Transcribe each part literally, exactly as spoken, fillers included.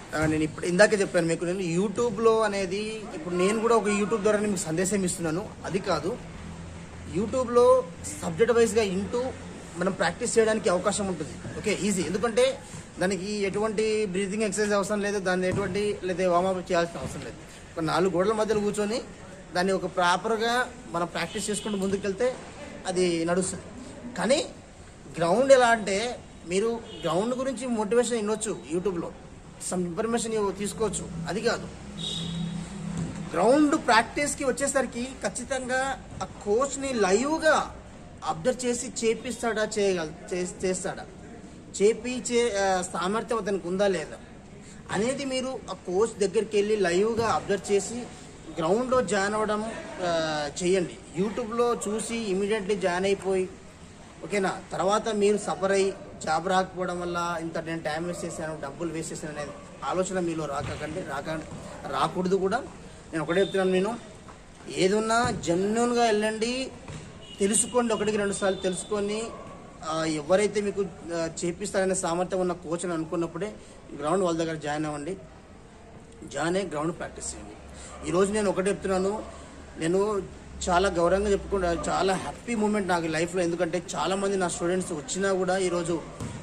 నేను ఇప్పుడు ఇందాకే చెప్పాను మీకు, నేను యూట్యూబ్లో అనేది ఇప్పుడు నేను కూడా ఒక యూట్యూబ్ ద్వారా మీకు సందేశం ఇస్తున్నాను. అది కాదు, యూట్యూబ్లో సబ్జెక్ట్ వైజ్గా ఇంటూ మనం ప్రాక్టీస్ చేయడానికి అవకాశం ఉంటుంది. Okay, easy. ఎందుకంటే దానికి ఎటువంటి బ్రీతింగ్ ఎక్సర్సైజ్ అవసరం లేదు, దాన్ని ఎటువంటి లేదా వార్మప్ చేయాల్సిన అవసరం లేదు. ఒక నాలుగు గోడల మధ్యలో కూర్చొని దాన్ని ఒక ప్రాపర్గా మనం ప్రాక్టీస్ చేసుకుంటూ ముందుకెళ్తే అది నడుస్తుంది. కానీ గ్రౌండ్ ఎలా అంటే, మీరు గ్రౌండ్ గురించి మోటివేషన్ వినొచ్చు, యూట్యూబ్లో సమ్ ఇన్ఫర్మేషన్ తీసుకోవచ్చు. అది కాదు, గ్రౌండ్ ప్రాక్టీస్కి వచ్చేసరికి ఖచ్చితంగా ఆ కోచ్ని లైవ్గా అబ్జర్వ్ చేసి చేపిస్తాడా, చేయగల చేస్తాడా, చేపించే సామర్థ్యం అతనికి ఉందా లేదా అనేది మీరు ఆ కోచ్ దగ్గరికి వెళ్ళి లైవ్గా అబ్జర్వ్ చేసి గ్రౌండ్లో జాయిన్ అవ్వడం చేయండి. యూట్యూబ్లో చూసి ఇమీడియట్లీ జాయిన్ అయిపోయి ఓకేనా, తర్వాత మీరు సఫర్ అయ్యి జాబ్ రాకపోవడం వల్ల ఇంత నేను టైం వేస్ట్ చేశాను, డబ్బులు వేస్ట్ చేశాను అనేది ఆలోచన మీలో రాకండి, రాక రాకూడదు కూడా. నేను ఒకటే చెప్తున్నాను, నేను ఏదున్నా జెన్యూన్గా వెళ్ళండి, తెలుసుకోండి, ఒకటికి రెండు సార్లు తెలుసుకొని ఎవరైతే మీకు చేపిస్తారనే సామర్థ్యం ఉన్న కోచ్ అని అనుకున్నప్పుడే గ్రౌండ్ వాళ్ళ దగ్గర జాయిన్ అవ్వండి. జాయిన్ అయ్యి గ్రౌండ్ ప్రాక్టీస్ చేయండి. ఈరోజు నేను ఒకటే చెప్తున్నాను, నేను చాలా గౌరవంగా చెప్పుకుంటా, చాలా హ్యాపీ మూమెంట్ నాకు లైఫ్లో. ఎందుకంటే చాలామంది నా స్టూడెంట్స్ వచ్చినా కూడా ఈరోజు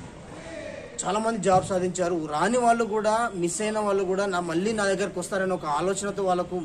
చాలామంది జాబ్ సాధించారు. రాని వాళ్ళు కూడా, మిస్ అయిన వాళ్ళు కూడా నా మళ్ళీ నా దగ్గరకు వస్తారని ఒక ఆలోచనతో వాళ్ళకు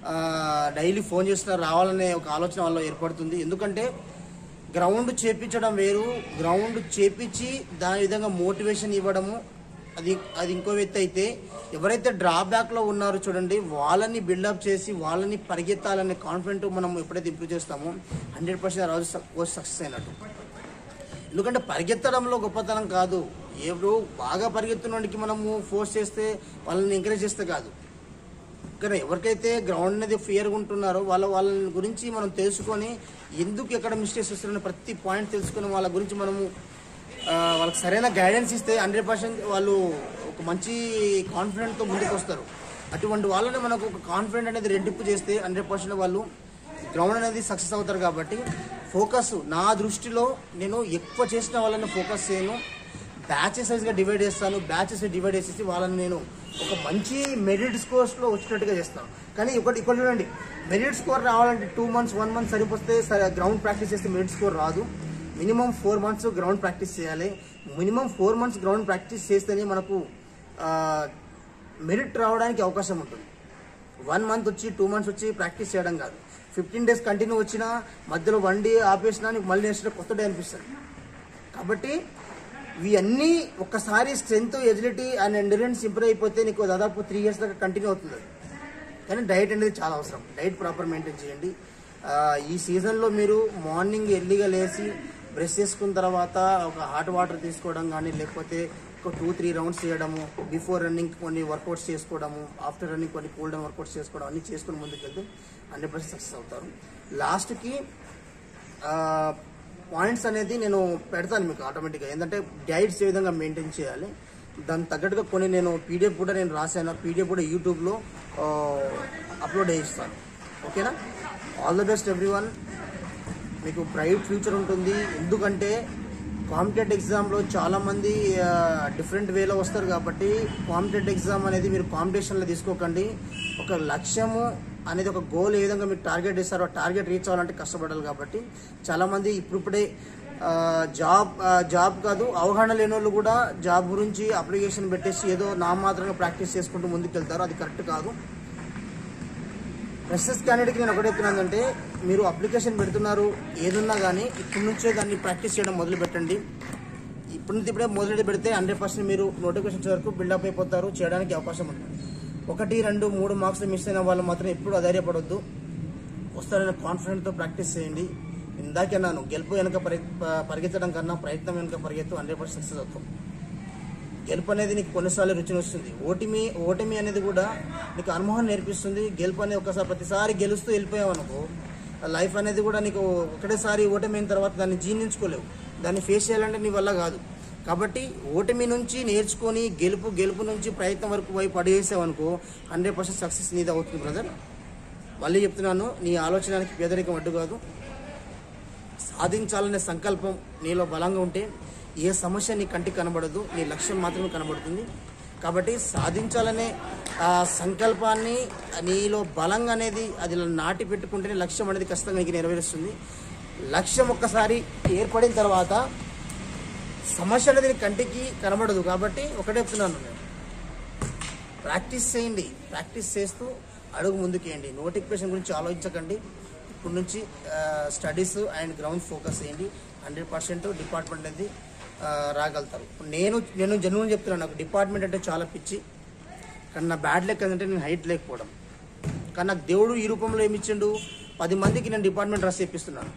డైలీ ఫోన్ చేస్తున్నా రావాలనే ఒక ఆలోచన వాళ్ళలో ఏర్పడుతుంది. ఎందుకంటే గ్రౌండ్ చేపించడం వేరు, గ్రౌండ్ చేపించి దాని విధంగా మోటివేషన్ ఇవ్వడము అది అది ఇంకో వ్యక్తి అయితే, ఎవరైతే డ్రాబ్యాక్లో ఉన్నారో చూడండి, వాళ్ళని బిల్డప్ చేసి వాళ్ళని పరిగెత్తాలనే కాన్ఫిడెంట్ మనం ఎప్పుడైతే ఇంప్రూవ్ చేస్తామో హండ్రెడ్ పర్సెంట్ ఆ రోజు సక్సెస్ అయినట్టు. ఎందుకంటే పరిగెత్తడంలో గొప్పతనం కాదు, ఎవరు బాగా పరిగెత్తున్నోడికి మనము ఫోర్స్ చేస్తే, వాళ్ళని ఎంకరేజ్ చేస్తే కాదు. కానీ ఎవరికైతే గ్రౌండ్ అనేది ఫియర్గా ఉంటున్నారో వాళ్ళ వాళ్ళ గురించి మనం తెలుసుకొని, ఎందుకు ఎక్కడ మిస్టేక్స్ వస్తున్నారో ప్రతి పాయింట్ తెలుసుకొని వాళ్ళ గురించి మనము వాళ్ళకి సరైన గైడెన్స్ ఇస్తే హండ్రెడ్ పర్సెంట్ వాళ్ళు ఒక మంచి కాన్ఫిడెంట్తో ముందుకు వస్తారు. అటువంటి వాళ్ళని మనకు ఒక కాన్ఫిడెంట్ అనేది రెట్టింపు చేస్తే హండ్రెడ్ పర్సెంట్ వాళ్ళు గ్రౌండ్ అనేది సక్సెస్ అవుతారు. కాబట్టి ఫోకస్, నా దృష్టిలో నేను ఎక్కువ చేసిన వాళ్ళని ఫోకస్ చేయను, బ్యాచెస్ వైజ్గా డివైడ్ చేస్తాను. బ్యాచెస్ డివైడ్ చేసేసి వాళ్ళని నేను ఒక మంచి మెరిట్ స్కోర్స్లో వచ్చేటట్టుగా చేస్తాను. కానీ ఒకటి ఇక్కడ చూడండి, మెరిట్ స్కోర్ రావాలంటే టూ మంత్స్ వన్ మంత్ సరిపోతే గ్రౌండ్ ప్రాక్టీస్ చేస్తే మెరిట్ స్కోర్ రాదు. Minimum four months ground practice చేయాలి. Minimum four months ground practice చేస్తేనే మనకు మెరిట్ రావడానికి అవకాశం ఉంటుంది. వన్ మంత్ వచ్చి టూ మంత్స్ వచ్చి ప్రాక్టీస్ చేయడం కాదు. ఫిఫ్టీన్ డేస్ కంటిన్యూ వచ్చినా మధ్యలో వన్ డే ఆపేసినా నీకు మళ్ళీ నెక్స్ట్ కొత్త డే అనిపిస్తుంది. కాబట్టి ఇవన్నీ ఒక్కసారి strength, agility and endurance improve అయిపోతే నీకు దాదాపు త్రీ ఇయర్స్ దాకా కంటిన్యూ అవుతుంది. కానీ డైట్ అనేది చాలా అవసరం, డైట్ ప్రాపర్ మెయింటైన్ చేయండి. ఈ సీజన్లో మీరు మార్నింగ్ ఎర్లీగా లేచి బ్రష్ చేసుకున్న తర్వాత ఒక హాట్ వాటర్ తీసుకోవడం కానీ, లేకపోతే ఒక టూ త్రీ రౌండ్స్ చేయడము, బిఫోర్ రన్నింగ్ కొన్ని వర్కౌట్స్ చేసుకోవడము, ఆఫ్టర్ రన్నింగ్ కొన్ని కూల్ డౌన్ వర్కౌట్స్ చేసుకోవడం, అన్నీ చేసుకుని ముందుకెళ్తే హండ్రెడ్ పర్సెంట్ సక్సెస్ అవుతారు. లాస్ట్కి పాయింట్స్ అనేది నేను పెడతాను మీకు ఆటోమేటిక్గా, ఏంటంటే డైట్స్ ఏ విధంగా మెయింటైన్ చేయాలి దానికి తగ్గట్టుగా కొన్ని నేను పీడిఎఫ్ కూడా నేను రాశాను. పీడిఎఫ్ కూడా యూట్యూబ్లో అప్లోడ్ చేయిస్తాను. ఓకేనా? All the best everyone. మీకు బ్రైట్ ఫ్యూచర్ ఉంటుంది. ఎందుకంటే కాంపిటేటివ్ ఎగ్జామ్లో చాలామంది డిఫరెంట్ వేలో వస్తారు. కాబట్టి కాంపిటేటివ్ ఎగ్జామ్ అనేది మీరు కాంపిటీషన్లో తీసుకోకండి. ఒక లక్ష్యము అనేది, ఒక గోల్ ఏ విధంగా మీరు టార్గెట్ ఇస్తారో ఆ టార్గెట్ రీచ్ అవ్వాలంటే కష్టపడాలి. కాబట్టి చాలామంది ఇప్పుడిప్పుడే జాబ్ జాబ్ కాదు అవగాహన లేని వాళ్ళు కూడా జాబ్ గురించి అప్లికేషన్ పెట్టేసి ఏదో నామాత్రంగా ప్రాక్టీస్ చేసుకుంటూ ముందుకు వెళ్తారు. అది కరెక్ట్ కాదు. ఫ్రెషర్స్ క్యాండిడేట్కి నేను ఒకటి చెప్తున్నానంటే, మీరు అప్లికేషన్ పెడుతున్నారు ఏదున్నా కానీ ఇప్పటి నుంచే దాన్ని ప్రాక్టీస్ చేయడం మొదలు పెట్టండి. ఇప్పటి నుంచి ఇప్పుడే మొదలు పెడితే హండ్రెడ్ పర్సెంట్ మీరు నోటిఫికేషన్స్ వరకు బిల్డప్ అయిపోతారు, చేయడానికి అవకాశం ఉంటుంది. ఒకటి రెండు మూడు మార్క్స్ మిస్ అయిన వాళ్ళు మాత్రం ఎప్పుడు అధైర్యపడొద్దు. వస్తారనే కాన్ఫిడెంట్తో ప్రాక్టీస్ చేయండి. ఇందాకన్నాను, గెలుపు వెనక పరి పరిగెత్తడం కన్నా ప్రయత్నం వెనక పరిగెత్తు హండ్రెడ్ పర్సెంట్ సక్సెస్ అవుతాం. గెలుపు అనేది నీకు కొన్నిసార్లు రుచిని వస్తుంది. ఓటమి ఓటమి అనేది కూడా నీకు అనుభవం నేర్పిస్తుంది. గెలుపు అనేది ఒకసారి ప్రతిసారి గెలుస్తూ వెళ్ళిపోయావు అనుకో, లైఫ్ అనేది కూడా నీకు ఒకటేసారి ఓటమి అయిన తర్వాత దాన్ని జీర్ణించుకోలేవు. దాన్ని ఫేస్ చేయాలంటే నీ వల్ల కాదు. కాబట్టి ఓటమి నుంచి నేర్చుకొని గెలుపు గెలుపు నుంచి ప్రయత్నం వరకు వైపు అడిగేసావనుకో హండ్రెడ్ పర్సెంట్ సక్సెస్ నీది అవుతుంది బ్రదర్. మళ్ళీ చెప్తున్నాను, నీ ఆలోచనకి పేదరికం అడ్డు కాదు. సాధించాలనే సంకల్పం నీలో బలంగా ఉంటే ఏ సమస్య నీ కంటికి కనబడదు, నీ లక్ష్యం మాత్రమే కనబడుతుంది. కాబట్టి సాధించాలనే ఆ సంకల్పాన్ని నీలో బలంగా అనేది అది నాటి పెట్టుకుంటేనే లక్ష్యం అనేది ఖచ్చితంగా నీకు నెరవేరుస్తుంది. లక్ష్యం ఒక్కసారి ఏర్పడిన తర్వాత సమస్య అనేది కంటికి కనబడదు. కాబట్టి ఒకటే చెప్తున్నాను, నేను ప్రాక్టీస్ చేయండి, ప్రాక్టీస్ చేస్తూ అడుగు ముందుకేయండి. నోటిఫికేషన్ గురించి ఆలోచించకండి. ఇప్పటి నుంచి స్టడీస్ అండ్ గ్రౌండ్ ఫోకస్ చేయండి. హండ్రెడ్ పర్సెంట్ డిపార్ట్మెంట్ అనేది రాగలుగుతారు. నేను నేను జన్మని చెప్తున్నాను, నాకు డిపార్ట్మెంట్ అంటే చాలా పిచ్చి. కానీ నా బ్యాడ్ లెక్క ఏంటంటే నేను హైట్ లేకపోవడం. కానీ నాకు దేవుడు ఈ రూపంలో ఏమి ఇచ్చిండు, పది మందికి నేను డిపార్ట్మెంట్ రాసి ఇప్పిస్తున్నాను.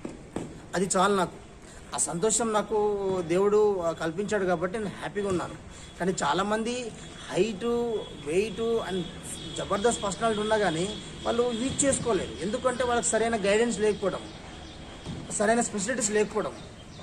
అది చాలు నాకు. ఆ సంతోషం నాకు దేవుడు కల్పించాడు కాబట్టి నేను హ్యాపీగా ఉన్నాను. కానీ చాలామంది హైటు వెయిట్ అండ్ జబర్దస్త్ పర్సనాలిటీ ఉన్నా కానీ వాళ్ళు యూజ్ చేసుకోలేరు. ఎందుకంటే వాళ్ళకి సరైన గైడెన్స్ లేకపోవడం, సరైన స్పెసిలిటీస్ లేకపోవడం.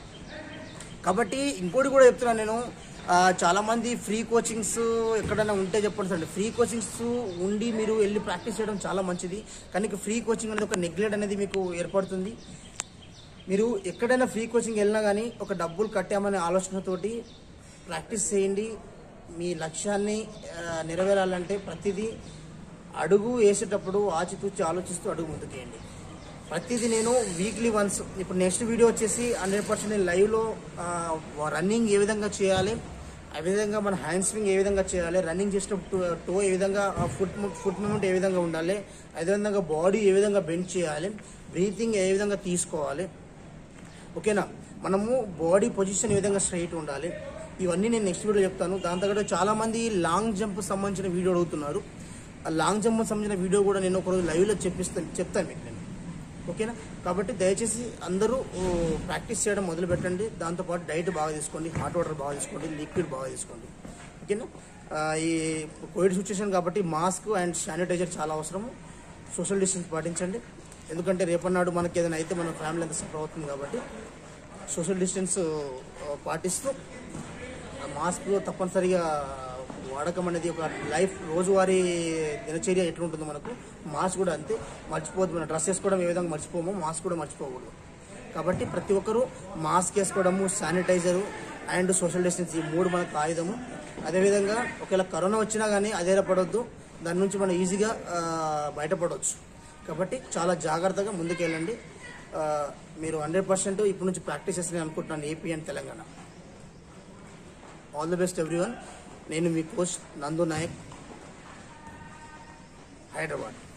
కాబట్టి ఇంకోటి కూడా చెప్తున్నాను నేను, చాలామంది ఫ్రీ కోచింగ్స్ ఎక్కడైనా ఉంటే చెప్పండి సార్. ఫ్రీ కోచింగ్స్ ఉండి మీరు వెళ్ళి ప్రాక్టీస్ చేయడం చాలా మంచిది. కానీ ఫ్రీ కోచింగ్ అనేది ఒక నెగ్లెక్ట్ అనేది మీకు ఏర్పడుతుంది. మీరు ఎక్కడైనా ఫ్రీ కోచింగ్ వెళ్ళినా కానీ ఒక డబ్బులు కట్టామనే ఆలోచనతోటి ప్రాక్టీస్ చేయండి. మీ లక్ష్యాన్ని నెరవేరాలంటే ప్రతిదీ అడుగు వేసేటప్పుడు ఆచితూచి ఆలోచిస్తూ అడుగు ముందుకేయండి. ప్రతిదీ నేను వీక్లీ వన్స్, ఇప్పుడు నెక్స్ట్ వీడియో వచ్చేసి హండ్రెడ్ పర్సెంట్ నేను లైవ్లో రన్నింగ్ ఏ విధంగా చేయాలి, ఆ విధంగా మన హ్యాండ్ స్వింగ్ ఏ విధంగా చేయాలి, రన్నింగ్ చేసినప్పుడు టో ఏ విధంగా, ఫుట్ ఫుట్ మూమెంట్ ఏ విధంగా ఉండాలి, అదేవిధంగా బాడీ ఏ విధంగా బెండ్ చేయాలి, బ్రీతింగ్ ఏ విధంగా తీసుకోవాలి, ఓకేనా, మనము బాడీ పొజిషన్ ఏ విధంగా స్ట్రైట్ ఉండాలి, ఇవన్నీ నేను నెక్స్ట్ వీడియో చెప్తాను. దాంతో చాలామంది లాంగ్ జంప్ సంబంధించిన వీడియో అడుగుతున్నారు. ఆ లాంగ్ జంప్ సంబంధించిన వీడియో కూడా నేను ఒకరోజు లైవ్లో చెప్పిస్తాను చెప్తాను మీకు నేను, ఓకేనా. కాబట్టి దయచేసి అందరూ ప్రాక్టీస్ చేయడం మొదలు పెట్టండి. దాంతోపాటు డైట్ బాగా తీసుకోండి, హాట్ వాటర్ బాగా తీసుకోండి, లిక్విడ్ బాగా తీసుకోండి, ఓకేనా. ఈ కోవిడ్ సిచ్యువేషన్ కాబట్టి మాస్క్ అండ్ శానిటైజర్ చాలా అవసరము. సోషల్ డిస్టెన్స్ పాటించండి. ఎందుకంటే రేపన్నాడు మనకి ఏదైనా అయితే మన ఫ్యామిలీ అంతా సఫర్ అవుతుంది. కాబట్టి సోషల్ డిస్టెన్స్ పాటిస్తూ మాస్క్ తప్పనిసరిగా వాడకం అనేది ఒక లైఫ్ రోజువారీ దినచర్య ఎట్లుంటుందో మనకు మాస్క్ కూడా అంతే. మర్చిపోవద్దు, మన డ్రెస్ వేసుకోవడం ఏ విధంగా మర్చిపోమో మాస్క్ కూడా మర్చిపోకూడదు. కాబట్టి ప్రతి ఒక్కరూ మాస్క్ వేసుకోవడము, శానిటైజరు అండ్ సోషల్ డిస్టెన్స్, ఈ మూడు మనకు ఆయుధము. అదేవిధంగా ఒకవేళ కరోనా వచ్చినా కానీ అధైర్యపడవద్దు, దాని నుంచి మనం ఈజీగా బయటపడవచ్చు. కాబట్టి చాలా జాగ్రత్తగా ముందుకెళ్ళండి. మీరు హండ్రెడ్ పర్సెంట్ ఇప్పటి నుంచి ప్రాక్టీస్ చేస్తారని అనుకుంటున్నాను, AP and Telangana. All the best everyone. నేను మీ కోచ్ నందు నాయక్, హైదరాబాద్.